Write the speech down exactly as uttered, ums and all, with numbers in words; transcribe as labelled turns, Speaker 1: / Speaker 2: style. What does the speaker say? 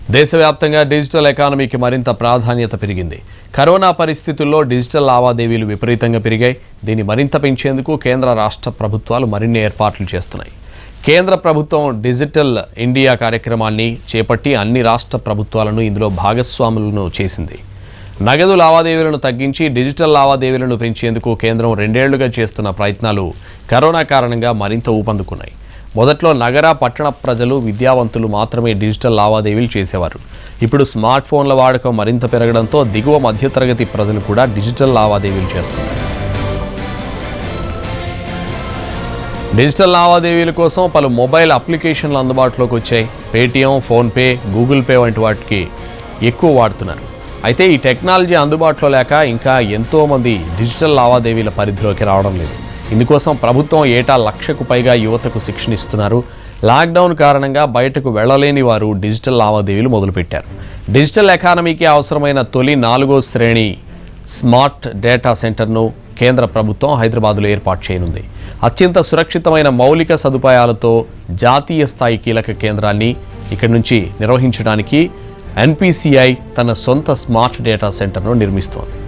Speaker 1: దేశవ్యాప్తంగా డిజిటల్ ఎకానమీకి మరింత ప్రాధాన్యత పెరిగింది. కరోనా పరిస్థితుల్లో డిజిటల్ లావాదేవీలు విపరీతంగా పెరిగాయి. దీన్ని మరింత పెంచేందుకు కేంద్ర రాష్ట్ర ప్రభుత్వాలు మరిన్ని ఏర్పాట్లు చేస్తున్నాయి. కేంద్ర ప్రభుత్వం డిజిటల్ ఇండియా కార్యక్రమాన్ని చేపట్టి అన్ని రాష్ట్ర ప్రభుత్వాలను ఇందులో భాగస్వాములను చేసింది. నగదు లావాదేవీలను తగ్గించి డిజిటల్ లావాదేవీలను పెంచేందుకు కేంద్రం రెండేళ్లుగా చేస్తున్న ప్రయత్నాలు కరోనా కారణంగా మరింత ఊపందుకున్నాయి. మొదట్లో నగర పట్టణ ప్రజలు విద్యావంతులు మాత్రమే డిజిటల్ లావాదేవీలు చేసేవారు. ఇప్పుడు స్మార్ట్ ఫోన్ల వాడకం మరింత పెరగడంతో దిగువ మధ్యతరగతి ప్రజలు కూడా డిజిటల్ లావాదేవీలు చేస్తున్నారు. డిజిటల్ లావాదేవీల కోసం పలు మొబైల్ అప్లికేషన్లు అందుబాటులోకి వచ్చాయి. పేటీఎం, ఫోన్పే, గూగుల్ పే వంటి వాటికి ఎక్కువ వాడుతున్నారు. అయితే ఈ టెక్నాలజీ అందుబాటులో లేక ఇంకా ఎంతోమంది డిజిటల్ లావాదేవీల పరిధిలోకి రావడం లేదు. ఇందుకోసం ప్రభుత్వం ఏటా లక్షకు పైగా యువతకు శిక్షణ ఇస్తున్నారు. లాక్డౌన్ కారణంగా బయటకు వెళ్లలేని వారు డిజిటల్ లావాదేవీలు మొదలుపెట్టారు. డిజిటల్ ఎకానమీకి అవసరమైన తొలి నాలుగో శ్రేణి స్మార్ట్ డేటా సెంటర్ను కేంద్ర ప్రభుత్వం హైదరాబాద్లో ఏర్పాటు చేయనుంది. అత్యంత సురక్షితమైన మౌలిక సదుపాయాలతో జాతీయ స్థాయి కీలక కేంద్రాన్ని ఇక్కడి నుంచి నిర్వహించడానికి ఎన్పీసీఐ తన సొంత స్మార్ట్ డేటా సెంటర్ను నిర్మిస్తోంది.